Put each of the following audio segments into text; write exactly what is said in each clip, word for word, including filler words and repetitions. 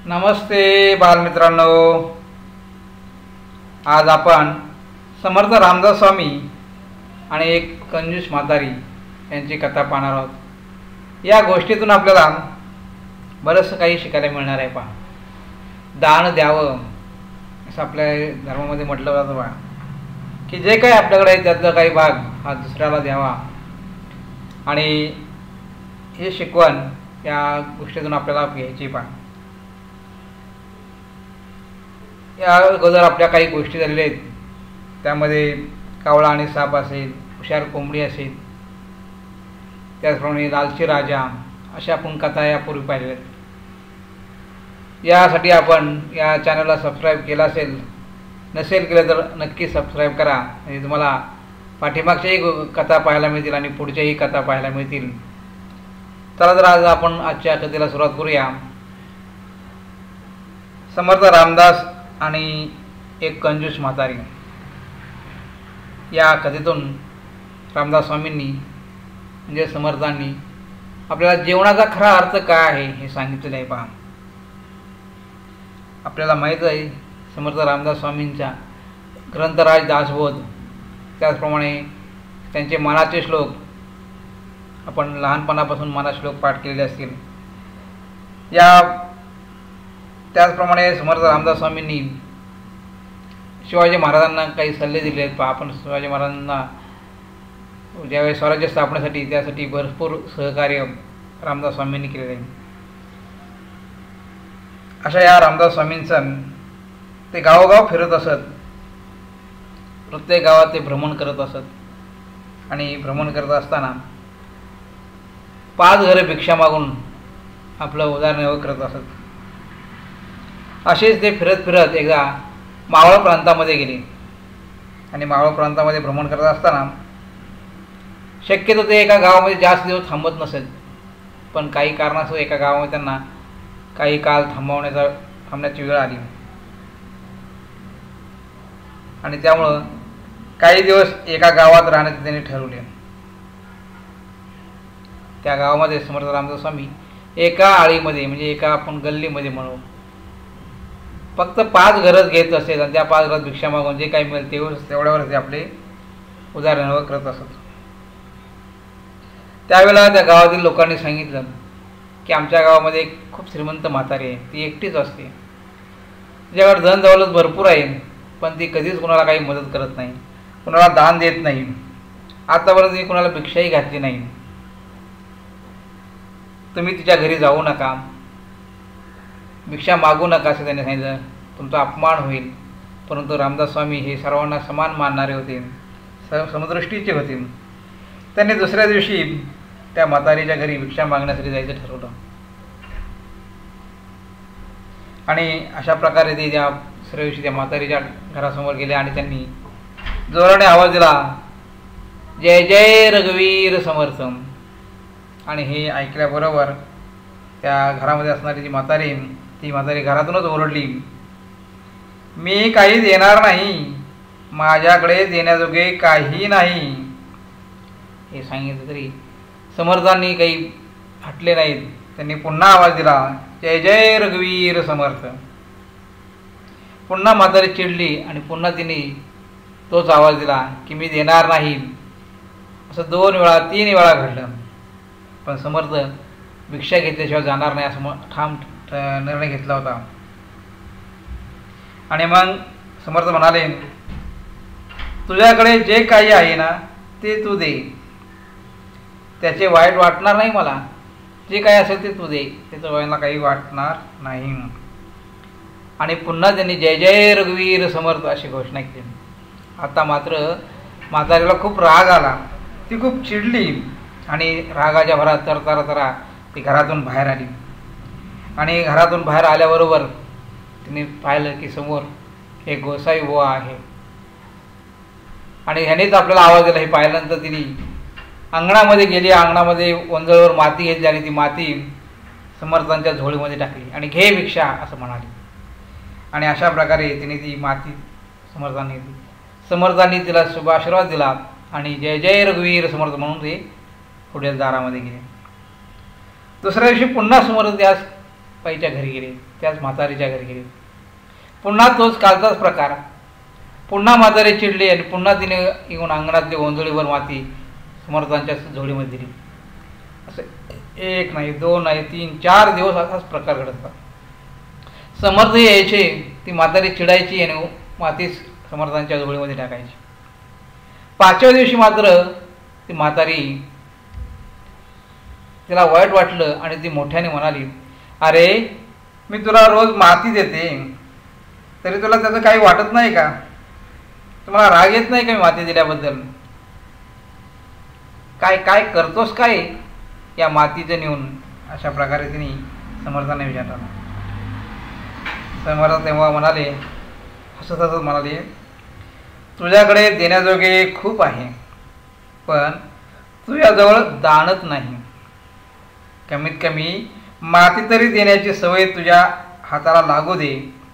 नमस्ते बालमित्रांनो, आज आपण समर्थ रामदास स्वामी आणि एक कंजूस म्हातारी यांची कथा पाहणार आहोत। या गोष्टीतून आपल्याला बरंच काही शिकायला मिळणार आहे। पहा, दान द्यावं असं आपल्या धर्मामध्ये म्हटलं जातं बा, की जे काही आपल्याकडे आहे त्यातला काही भाग हा दुसऱ्याला द्यावा। आणि हे शिकवण या गोष्टीतून आपल्याला घ्यायची। पहा, या अगोदर आपल्या काही गोष्टी झालेल्या आहेत, त्यामध्ये कावळा आणि साप असेल, हुशार कोंबडी असेल, त्याचप्रमाणे लालची राजा, अशा आपण कथा यापूर्वी पाहिलेल्या आहेत। यासाठी आपण या चॅनलला सबस्क्राईब केलं असेल, नसेल केलं तर नक्की सबस्क्राईब करा, म्हणजे तुम्हाला पाठीमागच्याही कथा पाहायला मिळतील आणि पुढच्याही कथा पाहायला मिळतील। चला तर आज आपण आजच्या कथेला सुरुवात करूया। समर्थ रामदास आणि एक कंजूस म्हातारी या कथेतून रामदास स्वामींनी म्हणजे समर्थांनी आपल्याला जीवनाचा खरा अर्थ काय आहे हे सांगितलेलं आहे। पहा, आपल्याला माहीत आहे समर्थ रामदास स्वामींचा ग्रंथराज दासबोध, त्याचप्रमाणे त्यांचे मनाचे श्लोक आपण लहानपणापासून मनात श्लोक पाठ केलेले असतील। या त्याचप्रमाणे समर्थ रामदास स्वामींनी शिवाजी महाराजांना काही सल्ले दिले आहेत। पहा, आपण शिवाजी महाराजांना ज्यावेळेस स्वराज्य स्थापनेसाठी त्यासाठी भरपूर सहकार्य रामदास स्वामींनी केलेले आहे। अशा या रामदास स्वामींचं ते गावोगाव फिरत असत, प्रत्येक गावात ते भ्रमण करत असत आणि भ्रमण करत असताना पाच घरे भिक्षा मागून आपलं उदरनिर्वाह करत असत। असेच ते फिरत फिरत एकदा मावळ प्रांतामध्ये गेले आणि मावळ प्रांतामध्ये भ्रमण करत असताना शक्यतो ते एका गावामध्ये जास्त दिवस थांबत नसत, पण काही कारणास्तव एका गावामध्ये त्यांना काही काळ थांबवण्याचा थांबण्याची वेळ आली आणि त्यामुळं काही दिवस एका गावात राहण्याचे त्यांनी ठरवले। त्या गावामध्ये समर्थ रामदास स्वामी एका आळीमध्ये म्हणजे एका आपण गल्लीमध्ये म्हणू फक्त पाच घरच घेत असेल आणि त्या पाच घरात भिक्षा मागून जे काही मिळेल तेवढं तेवढ्यावरच ते आपले उदरनिर्वाह करत असत। त्यावेळेला त्या गावातील लोकांनी सांगितलं की आमच्या गावामध्ये एक खूप श्रीमंत म्हातारी आहे, ती एकटीच असते, तिच्याकडे धन दौलत भरपूर आहे, पण ती कधीच कुणाला काही मदत करत नाही, कुणाला दान देत नाही, आतापर्यंत ती कुणाला भिक्षाही घातली नाही। तुम्ही तिच्या घरी जाऊ नका, भिक्षा मागू नका असं त्यांनी सांगितलं, तुमचा अपमान होईल। परंतु रामदास स्वामी हे सर्वांना समान मानणारे होते, स समदृष्टीचे होते। त्यांनी दुसऱ्या दिवशी त्या म्हातारीच्या घरी भिक्षा मागण्यासाठी जायचं ठरवलं आणि अशा प्रकारे ते त्या दुसऱ्या दिवशी त्या म्हातारीच्या घरासमोर गेले आणि त्यांनी जोराने आवाज दिला, जय जय रघुवीर समर्थ। आणि हे ऐकल्याबरोबर त्या घरामध्ये असणारी जी म्हातारी ती म्हातारी घरातूनच ओरडली, मी काही देणार नाही, माझ्याकडे देण्याजोगे काही नाही। हे सांगितलं तरी समर्थांनी काही हटले नाहीत, त्यांनी पुन्हा आवाज दिला, जय जय रघुवीर समर्थ। पुन्हा म्हातारी चिडली आणि पुन्हा तिने तोच आवाज दिला की मी देणार नाही। असं दोन वेळा तीन वेळा घडलं, पण समर्थ भिक्षा घेतल्याशिवाय जाणार नाही असं ठाम निर्णय घेतला होता। आणि मग समर्थ म्हणाले, तुझ्याकडे जे काही आहे ना ते तू दे, त्याचे वाईट वाटणार नाही मला, जे काही असेल ते तू दे, त्याचं वाईटला काही वाटणार नाही। आणि पुन्हा त्यांनी जय जय रघुवीर समर्थ अशी घोषणा केली। आता मात्र म्हातारीला खूप राग आला, ती खूप चिडली आणि रागाच्या भरात तर तरा तरा ती घरातून बाहेर आली आणि घरातून बाहेर आल्याबरोबर तिने पाहिलं की समोर एक गोसाई बुवा आहे आणि ह्यानेच आपल्याला आवाज दिला। हे पाहिल्यानंतर तिने अंगणामध्ये गेली, अंगणामध्ये ओंजळवर माती घेतली आणि ती माती समर्थांच्या झोळीमध्ये टाकली आणि घे भिक्षा असं म्हणाली। आणि अशा प्रकारे तिने ती माती समर्थांनी घेतली। समर्थांनी तिला शुभ आशीर्वाद दिला आणि जय जय रघुवीर समर्थ म्हणून ते पुढील दारामध्ये गेले। दुसऱ्या दिवशी पुन्हा समर्थ त्यास बाईच्या घरी गेले, त्याच म्हातारीच्या घरी गेले. पुन्हा तोच कालचाच प्रकार. पुन्हा म्हातारी चिडली आणि पुन्हा तिने येऊन अंगणातली गोंधळीवर माती समर्थांच्या झोळीमध्ये दिली. असं एक नाही, दोन नाही, तीन चार दिवस असाच प्रकार घडत होता. समर्थ यायचे, ती म्हातारी चिडायची आणि माती समर्थांच्या झोळीमध्ये टाकायची. पाचव्या दिवशी मात्र ती म्हातारी, तिला वाईट वाटलं आणि ती मोठ्याने म्हणाली, अरे मी तुला रोज माती देते तरी तुला त्याचं काही वाटत नाही का? तुम्हाला राग येत नाही का मी माती दिल्याबद्दल? काय काय करतोस काय या मातीचं नेऊन? अशा प्रकारे तिने समर्थांना विचारलं. समर्थ तेव्हा म्हणाले, हसत हसत म्हणाले, तुझ्याकडे देण्याजोगे खूप आहे, पण तुझ्याजवळ दानच नाही. कमीत कमी माती तरी देण्याची सवय तुझ्या हाताला लागू दे.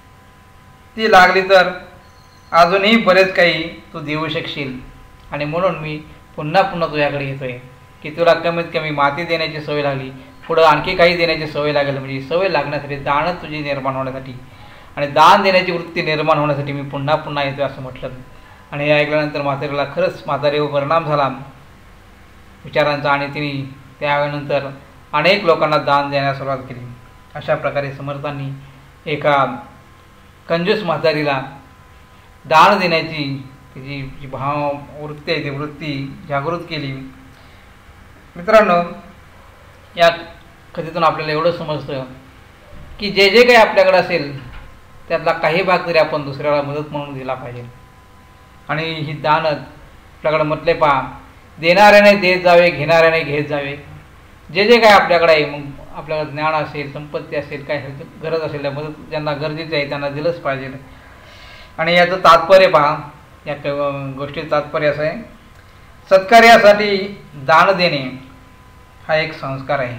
ती लागली तर अजूनही बरेच काही तू देऊ शकशील. आणि म्हणून मी पुन्हा पुन्हा तुझ्याकडे येतोय की तुला कमीत कमी माती देण्याची सवय लागली, पुढं आणखी काही देण्याची सवय लागेल. म्हणजे सवय लागण्यासाठी, दानच तुझी निर्माण होण्यासाठी आणि दान देण्याची वृत्ती निर्माण होण्यासाठी मी पुन्हा पुन्हा येतोय असं म्हटलं. आणि हे ऐकल्यानंतर म्हातारीला खरंच म्हातारीवर परिणाम झाला विचारांचा आणि तिने त्यावेळेनंतर अनेक लोकांना दान देण्यास सुरुवात केली. अशा प्रकारे समर्थांनी एका कंजूस म्हातारीला दान देण्याची तिची जी भाव वृत्ती आहे ती वृत्ती जागृत केली. मित्रांनो, या कथेतून आपल्याला एवढं समजतं की जे जे काही आपल्याकडे असेल त्यातला काही भाग तरी आपण दुसऱ्याला मदत म्हणून दिला पाहिजे. आणि ही दानत आपल्याकडे म्हटले पहा, देणाऱ्याने देत जावे, घेणाऱ्याने घेत जावे. जे जे काय आपल्याकडे आहे, मग आपल्याकडे ज्ञान असेल, संपत्ती असेल, काय गरज असेल, त्या मदत ज्यांना गरजेचं आहे त्यांना दिलंच पाहिजे. आणि याचं तात्पर्य पहा, या गोष्टीचं तात्पर्य असं आहे, सत्कार्यासाठी दान देणे हा एक संस्कार आहे.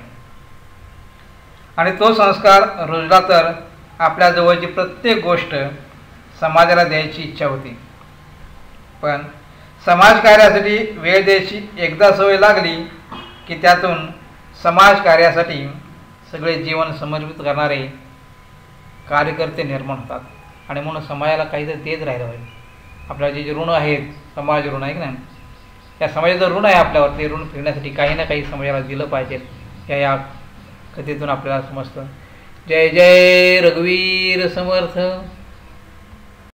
आणि तो संस्कार रुजला तर आपल्या जवळची प्रत्येक गोष्ट समाजाला द्यायची इच्छा होती. पण समाजकार्यासाठी वेळ द्यायची एकदा सवय लागली की त्यातून समाजकार्यासाठी सगळे जीवन समर्पित करणारे कार्यकर्ते निर्माण होतात. आणि म्हणून समाजाला काहीतरी देत राहिलं पाहिजे. आपल्याला जे जे ऋण आहेत, समाज ऋण आहे की नाही, त्या समाजाचं ऋण आहे आपल्यावर, ते ऋण फिरण्यासाठी काही ना काही समाजाला दिलं पाहिजे. या या कथेतून आपल्याला समजतं. जय जय रघुवीर समर्थ.